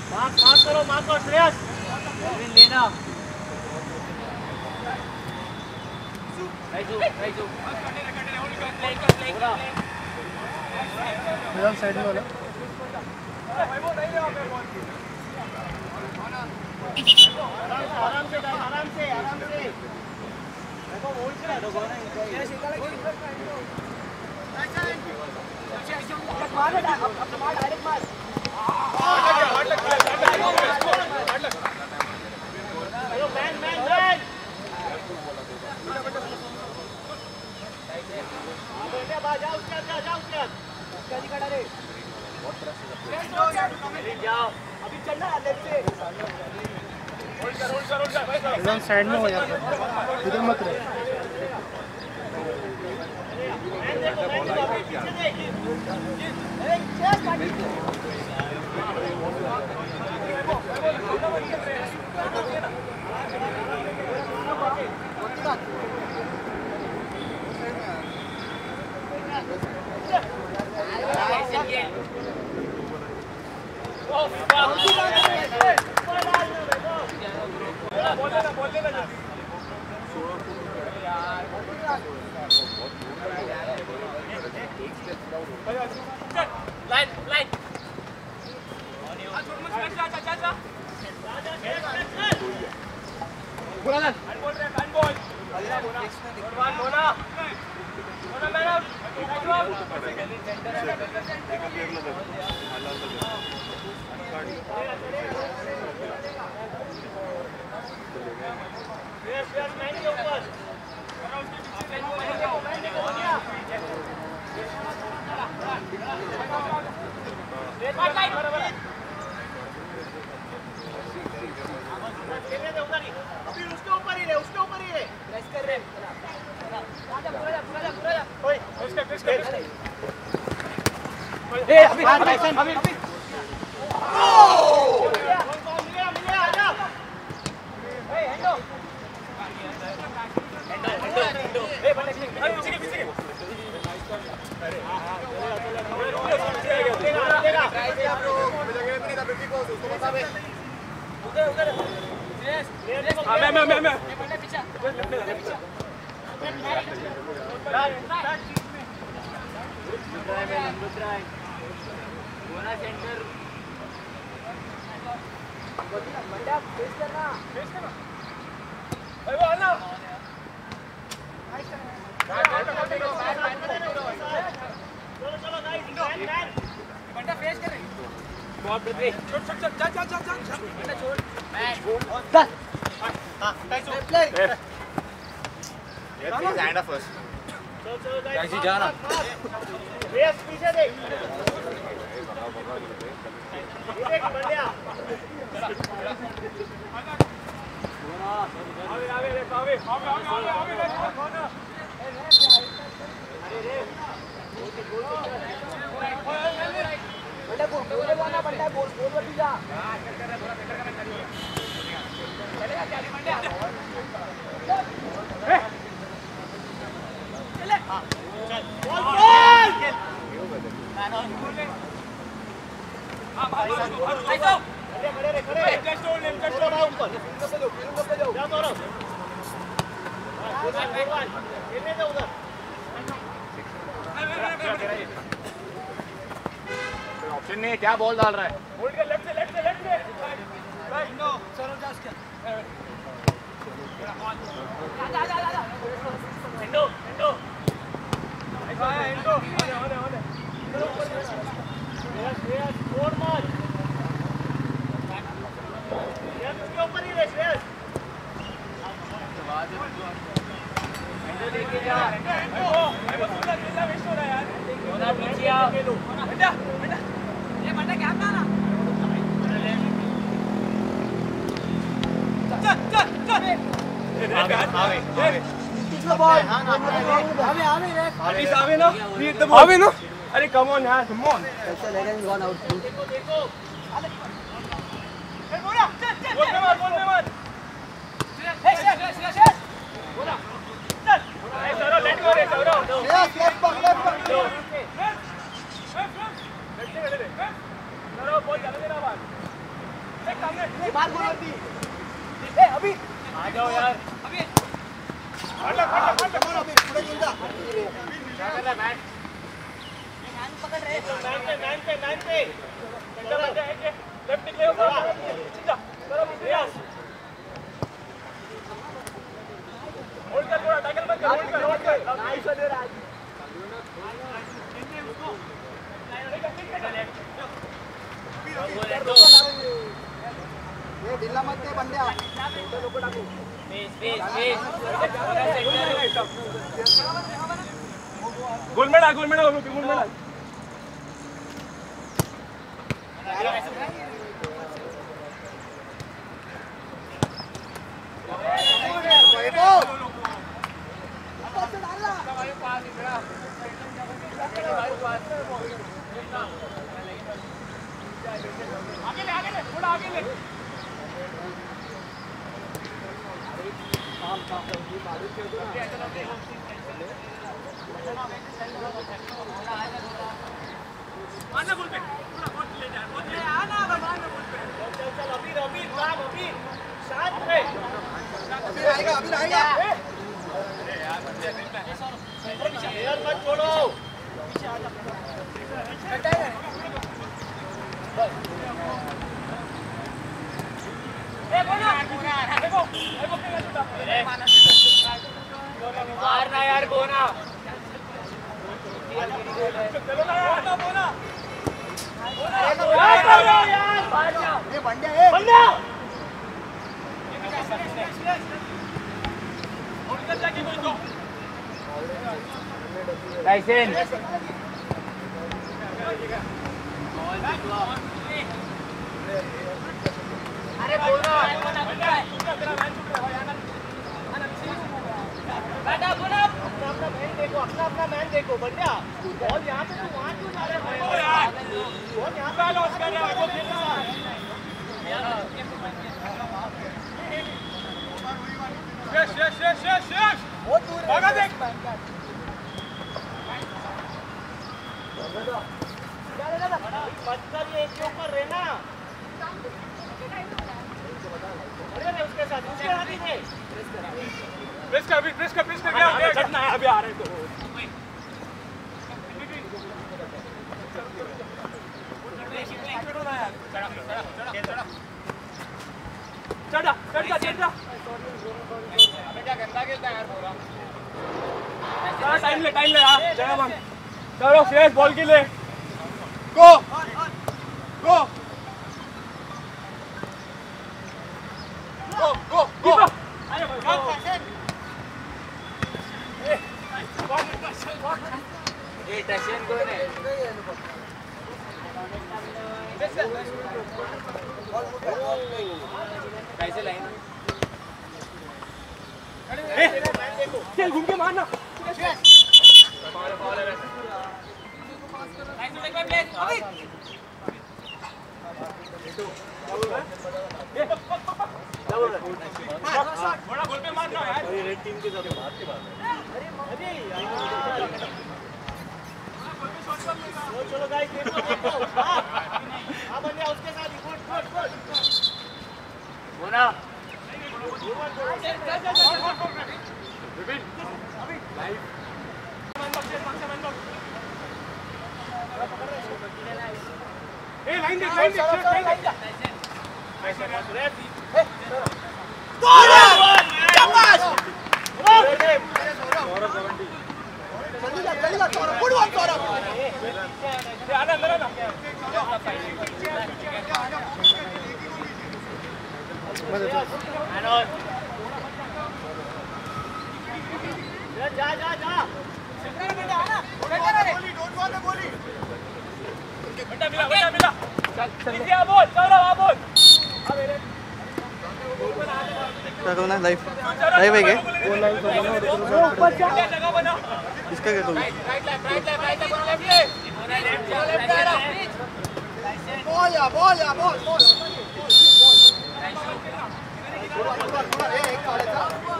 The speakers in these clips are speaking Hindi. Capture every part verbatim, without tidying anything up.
मार्क मार्क करो मार्क करो श्रेयस लेना राइजू राइजू मेरा साइड में वाला आराम से आराम से आराम से देखो वोट से देखो ना मार बेटा अब मार डायरेक्ट मार हार्ड लग हार्ड लग हार्ड लग हेलो मैन मैन मैन बेटा बाहर जाओ उसके अंदर जाओ उसके अंदर क्या दिखा रे जाओ अभी चलना लेफ्ट से होल्ड कर होल्ड कर होल्ड कर एकदम साइड में हो जाता है इधर मत रहे मैन देखो मैन देखो अभी पीछे देख अरे चल पार्टी लाइन लाइन बोला ना बोल रहे हैं बोल बोला बोला बोला बोला मैडम यस यस मैन के ऊपर अभी उसके ऊपर ही रहे उसके ऊपर ही रहे प्रेस कर रहे आजा पूरा जा पूरा जा पूरा जा ओए इसके इसके ए अभी अभी अभी मिले मिले आजा ए हेंडो हेंडो हेंडो ए बंदे पीछे के पीछे के अरे हां हां उधर उधर यस हां मैं मैं मैं मैं बंदे पीछे पीछे सेंटर मंडा फेस करना फेस करना अरे वो आना चलो चलो नाइस मैन मैन मंडा फेस कर बहुत बढ़िया छोड़ छोड़ छोड़ जा जा जा जा मंडा छोड़ मैन दस हां नाइस प्ले ये हैंड ऑफ फर्स्ट चलो चलो गाइस जाना फेस पीछे देख देख बढ़िया आवे आवे रे आवे आवे आवे आवे रे कौन अरे रे बंदा बोल बोले वाला बंदा बोल बोल बटी जा चलेगा चाली बंदा चले हां चल बोल बोल मैन ऑन हां भाई ऐसा खड़े खड़े रे खड़े लेफ्ट स्टोर लेफ्ट स्टोर ऊपर फील्ड पे जाओ फील्ड पे जाओ जा तोरो भगवान खेलने दो उधर ऑप्शन नहीं है क्या बॉल डाल रहा है होल्ड कर लेफ्ट से लेफ्ट से लेफ्ट से राइट नो चलो जा उसके जा जा जा जा इंडो इंडो ऐसा है इंडो होने होने होने चलो ऊपर यस यस फोर मार यस उसके ऊपर ही रहे यस इंडो लेके जा इंडो भाई बस उधर कितना वेस्ट हो रहा है यार होना पीछे आओ बेटा बेटा ये बंदा क्या कर रहा चल चल चल आवे आवे पिछला बॉल आवे आवे रे अभी आवे ना एकदम आवे ना अरे कम ऑन यार कम ऑन ऐसा लेकिन वन आउट देखो देखो ए बोला चल चल बोल में मार बोल में मार ए शेष शेष शेष बोला चल ए सौरव लेट गो रे Saurav yes left back left back left left left खड़े रे सौरव बहुत ज्यादा देना बात बाहर बोल दी ए अभी आ जाओ यार अभी हट हट हट कम ऑन अभी पूरा जिंदा क्या कर रहा है मैन मैन पकड़ रहे मैन पे मैन पे मैन पे सेंटर आ जाएंगे लेफ्ट निकले ऊपर सीधा चलो रियाज होल्ड कर थोड़ा टैकल मत कर होल्ड कर होल्ड कर नाइस दे राज ये ढीला मत दे बंदे लोगों डाको स्पेस स्पेस स्पेस गोल में डाल गोल में डाल गोल में डाल आगे ले आगे ले थोड़ा आगे ले काम काम ये बारिश के दो आना बोल पे थोड़ा बहुत ले जा बहुत ले आना आना बोल पे चल चल अभी अभी काम अभी शांत रहे अभी आएगा अभी आएगा अरे यार यार मत छोड़ो पीछे आ जा हटा है ए बोला देखो देखो क्या छूटा मारना यार बोना चलो ना यार ना बोना बोना यार बाहर जाओ ये बंदे ए बंदे और इधर जाके कोई दो लाइसेंस अरे बोलो बेटा बोलो अपना अपना मैन देखो अपना अपना मैन देखो बढ़िया बॉल यहाँ पे तू वहाँ क्यों जा रहे हो यार बॉल यहाँ पे लॉस कर रहा है वो खेलना शेष शेष शेष शेष शेष बहुत दूर भागा देख मत कर ये एक के ऊपर रहना अरे उसके साथ उसके हाथ ही थे प्रेस कर अभी प्रेस कर प्रेस कर क्या चढ़ना है अभी आ रहे तो चढ़ा चढ़ जा चढ़ जा अबे क्या गंदा खेलता है यार पूरा टाइम ले टाइम ले हां जगह बंद चलो शेष बॉल के ले go go Go, go, go! Hey, Tashin, go ahead. कैसे लाइन? Hey, चल घूम के मारना. Foul, foul है वैसे. Nice to take my place. अभी. बड़ा गोल पे मारना यार ये रेड टीम के साथ बात के बाद अरे अरे यार चलो गाइस देखो देखो हां बंदे उसके साथ गुड गुड गुड बोना विपिन अभी लाइव ए लाइन देख लाइन देख लाइन देख ऐसे मत रे गोल शाबाश जल्दी जा जल्दी जा सौरभ गुड वन सौरभ ये आना अंदर आना जा जा जा बेटा आना गोली डोंट वांट द गोली बेटा मिला बेटा मिला चल चल आ बोल सौरभ आ बोल आ मेरे क्या करना लाइव लाइव है क्या वो लाइव ऊपर जा जगह बना इसका क्या करूं right left right left right left left left ball या बॉल या बॉल बॉल ए एक साले था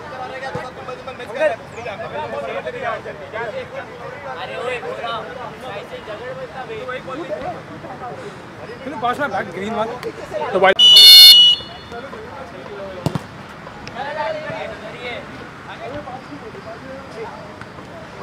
अरे ओए पूरा ऐसे जगड़ में था बे पास में बैक ग्रीन वन तो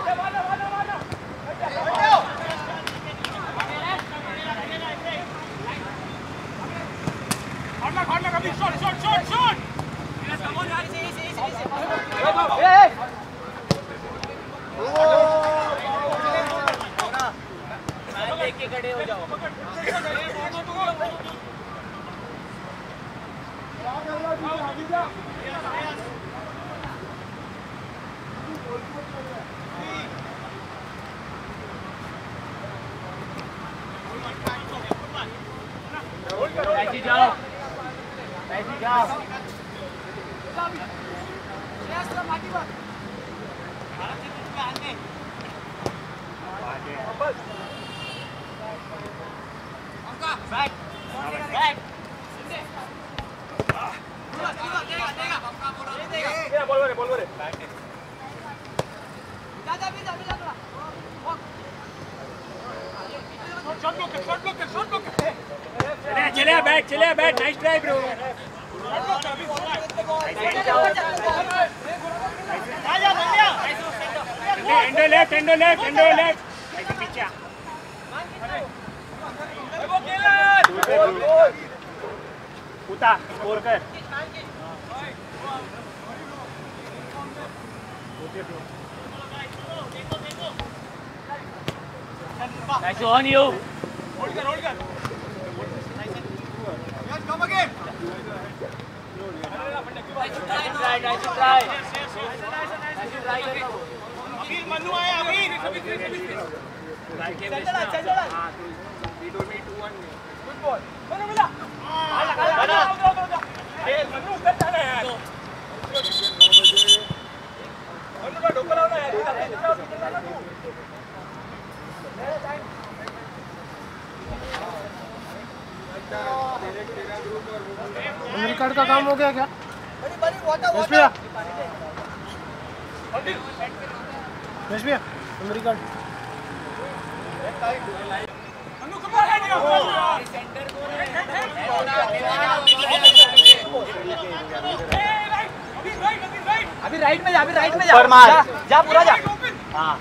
चले बैठ चले बैठ नाइस ट्राई ब्रो एंडो लेफ्ट एंडो लेफ्ट एंडो लेफ्ट ऐसे पीछे उता स्कोर कर Nice on you. Hold कर hold कर yes come again Nice try, nice try. अमीर मन्नू आया अमीर Chanchala Chanchala three to me two one good ball Mannu मिला आला आला ए मन्नू उधर जा रहा है यार मन्नू का ढोका लाओ ना यार मेमोरी कार्ड का काम हो गया क्या? बड़ी बड़ी वाटर यश भैया यश भैया मेमोरी कार्ड मन्नू कमाल है नहीं सेंटर को अभी राइट में जा अभी राइट में जा जा, जा पूरा जा हाँ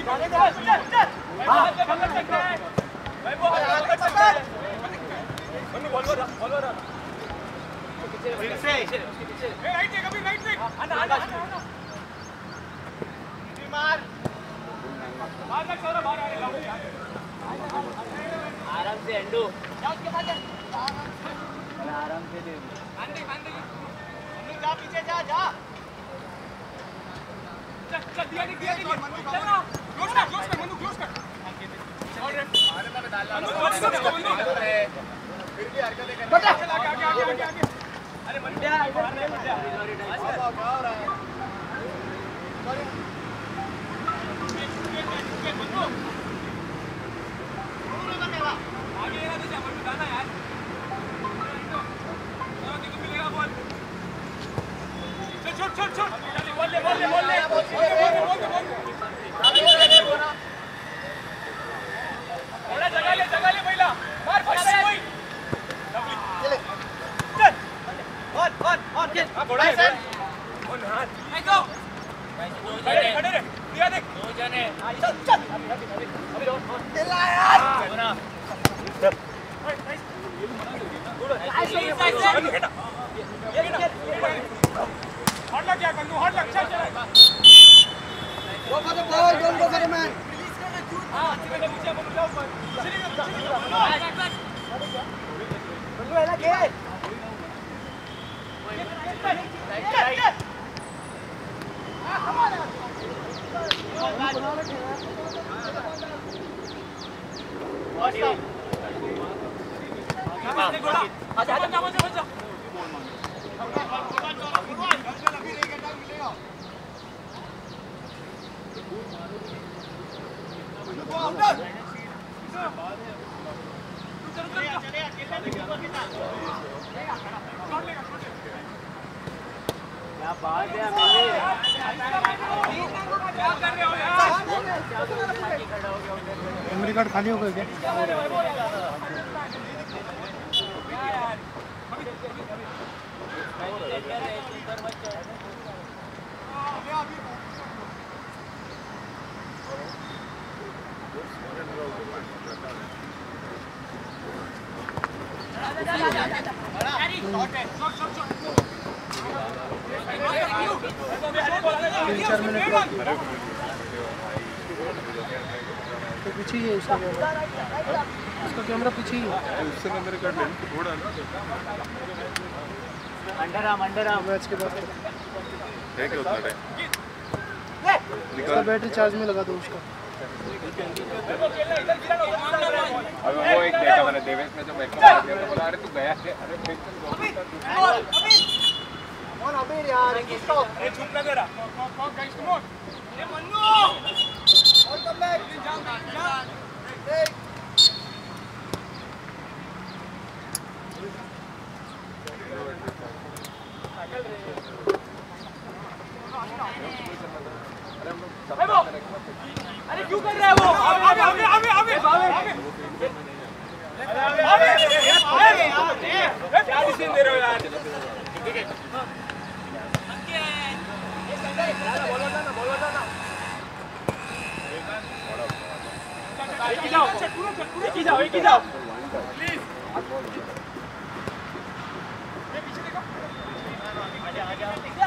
आराम से एंडू आराम से दे जा पीछे जा जा चल चल दिया नहीं दिया नहीं चल ना क्लोज कर क्लोज कर मनु क्लोज कर और अरे मैं डाल रहा हूं फिर भी हरकत लेकर आगे आगे आगे आगे आगे अरे मनु क्या इधर नहीं मत जा क्या हो रहा है सॉरी आगे ये ना तो मनु गाना यार चलो देखो मिलेगा बॉल चल छोड़ छोड़ छोड़ बोल ले बोल ले बोल ले बोल ले बोल ले थोड़ा जगह ले जगह ले पहिला मार फट से कोई चल चल ऑन ऑन ऑन चल हां घोड़ा है सर ऑन हां नहीं गो खड़े खड़े रे दिया देख दो जने चल चल अभी ऑन चला यार बना हट लग गया कन्नू हट लग चल चल go for the ball don't go for the man release कर दे शूट हां सीधे पीछे मुड़ जाओ ऊपर सीधे कन्नू है ना खेल हां कमान आजा आजा आजा आजा क्या बात है मेरे क्या कर रहे हो यार मेमोरी कार्ड खाली हो गया क्या? तीन चार मिनट बाद तो पीछे ही है उसका कैमरा, उसका कैमरा पीछे ही है। उससे मेरे कर ले थोड़ा ना under arm under arm match के बाद है क्या उतना टाइम उसका बैटरी चार्ज में लगा दो उसका। अब वो एक देखा मैंने देवेश ने जब बैक मार दिया तो बोला अरे तू गया है अरे टेंशन कौन अबीर यार किसको अरे चुप ना करा कौन गाइस कम ऑन ये मन्नू और कम बैक जा जा अरे क्यों कर रहा है वो आगे आगे आगे आगे आगे क्या डिसीजन दे रहे हो यार ठीक है बोलो ना बोलो ना एक ही जाओ एक ही जाओ एक ही जाओ प्लीज ये पीछे देखो आगे आगे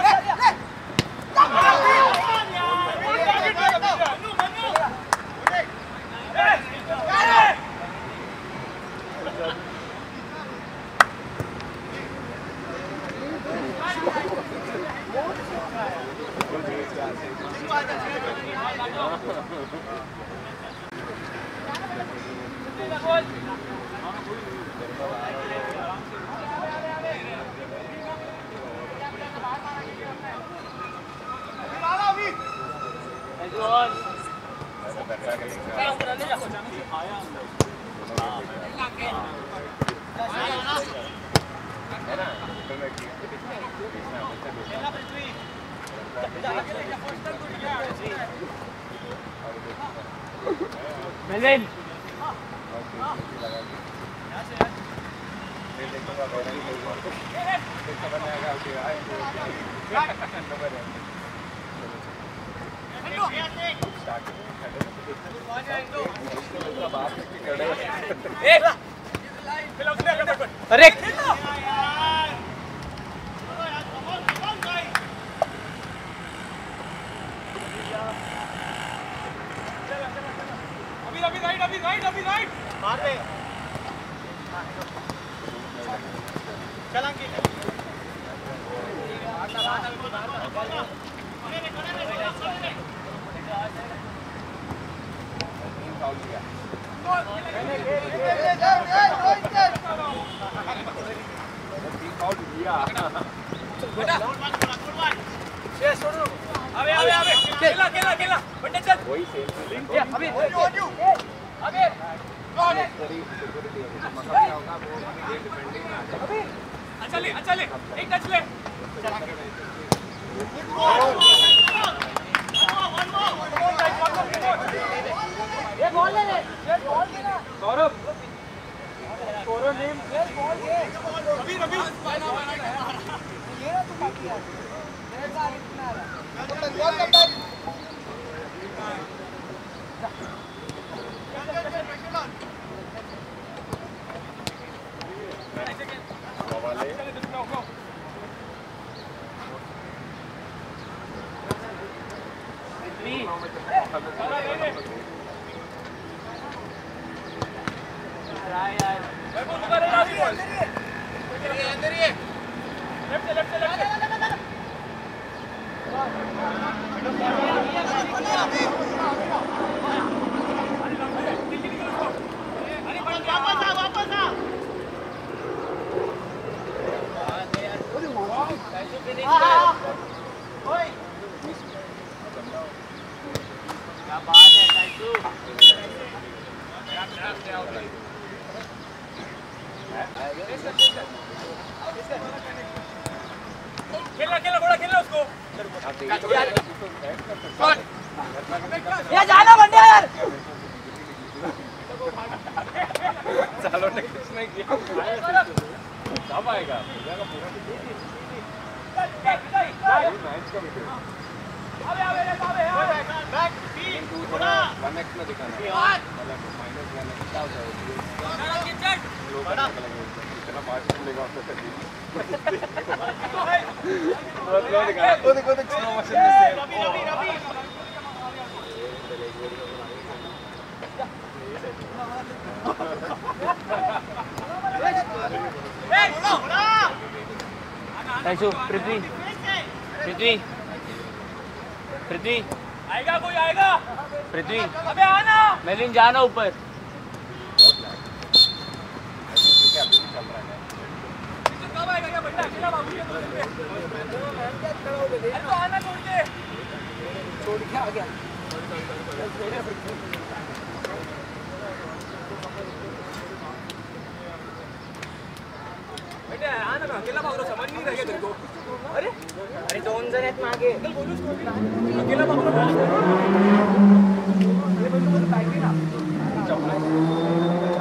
मेलिन अरे अभी राइट अभी राइट अभी राइट मार दे चलांगे अबे अबे अबे खेला खेला खेला बंदे चल वही सेल अबे अबे अच्छा ले अच्छा ले एक टच ले ये बॉल ले ले ये बॉल ले ना गौरव गौरव नेम ये बॉल ये अभी अभी ये ना तू बाकी है मेरे साथ इतना है बॉल कब तक खेलना खेलना बड़ा खेलना उसको ये जाना बंदे यार चलो ने कुछ नहीं किया कब आएगा मैच का तू थोड़ा वन एक्स में दिखाना मतलब माइनस वन एक्स क्या होता है इतना फास्ट चलेगा देखो देखो स्लो मोशन में से रवि रवि रवि ऐसो पृथ्वी पृथ्वी पृथ्वी आएगा कोई आएगा पृथ्वी अबे आना मेलिन जाना ऊपर कब आएगा क्या बंदा अकेला बाबू के अरे तो आना छोड़ के छोड़ के आ गया बेटे आना ना अकेला भाग रहा समझ नहीं रह गया तेरे को अरे अरे दोन जण आहेत मागे कल बोलूस को अकेला भाग रहा ये बंदू बोल बाइक ना